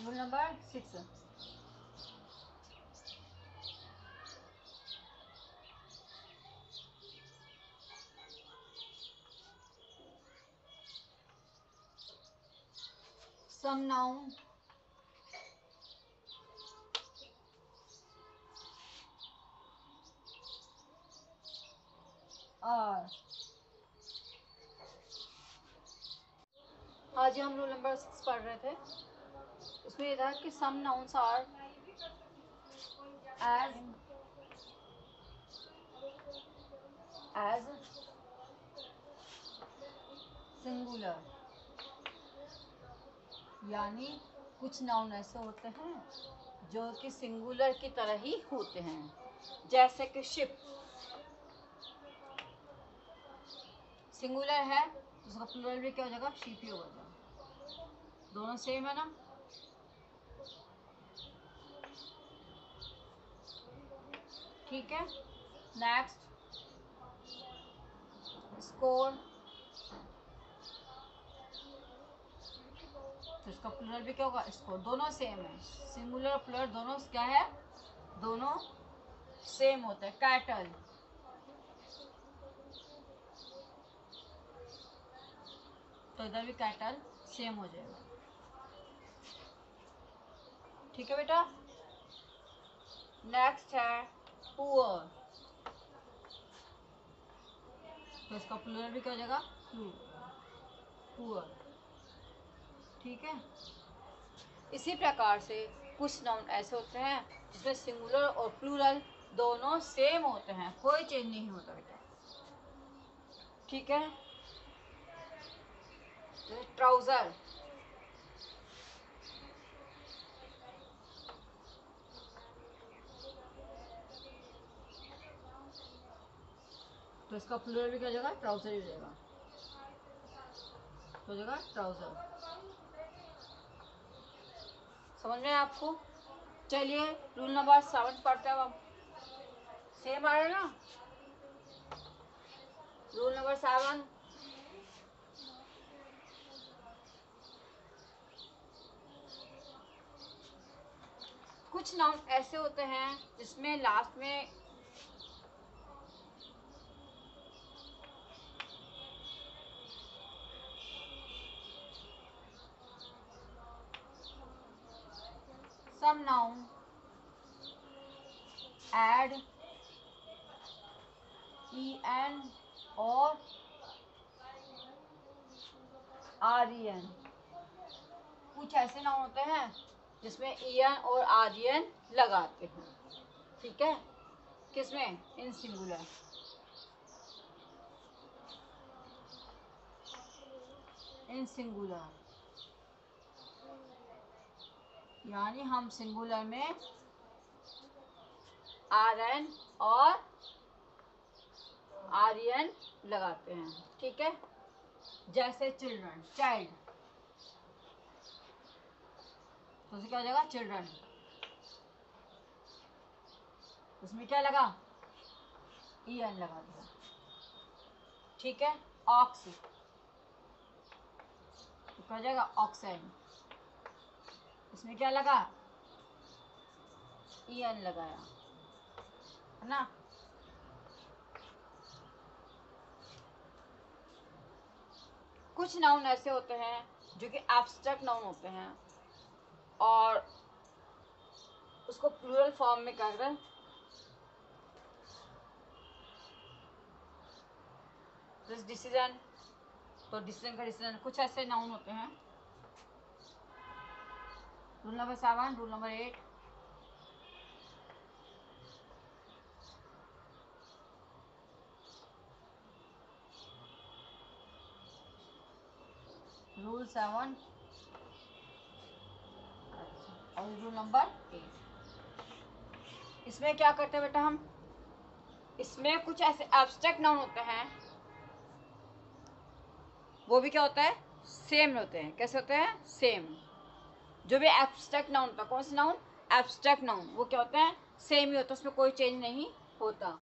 Rule number 6, some noun are, आज हम rule number 6 पढ़ रहे थे। उसमें ये था कि some nouns are as singular, यानी कुछ नाउन ऐसे होते हैं जो कि सिंगुलर की तरह ही होते हैं। जैसे कि शिप सिंगुलर है, उसका प्लूरल भी क्या हो जाएगा? शिप ही हो जाएगा। दोनों सेम है ना। ठीक है, नेक्स्ट स्कोर, तो इसका प्लूरल भी क्या होगा? स्कोर। दोनों सेम है, सिंगुलर और प्लूरल दोनों क्या है? दोनों सेम होते हैं। कैटल, तो इधर भी कैटल सेम हो जाएगा। ठीक है बेटा। नेक्स्ट है पुअर, तो इसका प्लूरल भी क्या हो जाएगा? पुअर। ठीक है, इसी प्रकार से कुछ नाउन ऐसे होते हैं जिसमें सिंगुलर और प्लूरल दोनों सेम होते हैं, कोई चेंज नहीं होता बेटा। ठीक है, ट्राउजर, तो इसका प्लूरल भी क्या हो जाएगा? ट्राउजर ही हो जाएगा, हो जाएगा ट्राउजर। समझ में आपको? चलिए रूल नंबर 7 पढ़ते हैं अब। सेम आ रहा है ना। रूल नंबर 7, कुछ नाउन ऐसे होते हैं जिसमें लास्ट में some noun add en और ren। कुछ ऐसे नाउन होते हैं जिसमें en और ren लगाते हैं। ठीक है, किसमें? इन सिंगुलर। इन सिंगुलर यानी हम सिंगुलर में rn और ren लगाते हैं। ठीक है, जैसे चिल्ड्रन, चाइल्ड, तो क्या हो जाएगा? चिल्ड्रन। उसमें क्या लगा? en लगा दिया। ठीक है, ऑक्स, तो क्या हो जाएगा? ऑक्सन। इसमें क्या लगा? en लगाया, है ना। कुछ नाउन ऐसे होते हैं जो कि एब्स्ट्रैक्ट नाउन होते हैं और उसको प्लूरल फॉर्म में कर रहे, डिसीजन, तो डिसीजन का डिसीजन। कुछ ऐसे नाउन होते हैं। Rule number 7, rule number 8, rule 7 और रूल नंबर 8। इसमें क्या करते हैं बेटा हम? इसमें कुछ ऐसे एब्स्ट्रैक्ट नाउन होते हैं, वो भी क्या होता है? सेम होते हैं। कैसे होते हैं? सेम। जो भी एब्स्ट्रैक्ट नाउन होता है, कौन सा नाउन? एब्स्ट्रैक्ट नाउन, वो क्या होते हैं? सेम ही होता है, उसमें कोई चेंज नहीं होता।